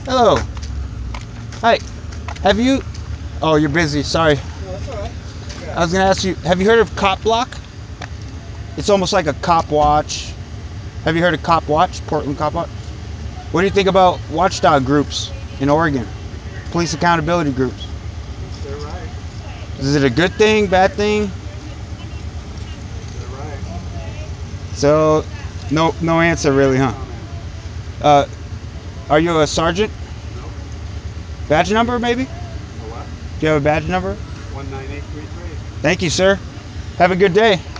Hello. Hi. Have you... Oh, you're busy. Sorry. No, that's all right. Yeah. I was going to ask you, have you heard of Cop Block? It's almost like a cop watch. Have you heard of Cop Watch? Portland Cop Watch? What do you think about watchdog groups in Oregon? Police accountability groups. They're right. Is it a good thing, bad thing? They're right. So, no answer really, huh? Are you a sergeant? No. Badge number, maybe? A what? Do you have a badge number? 19833. Thank you, sir. Have a good day.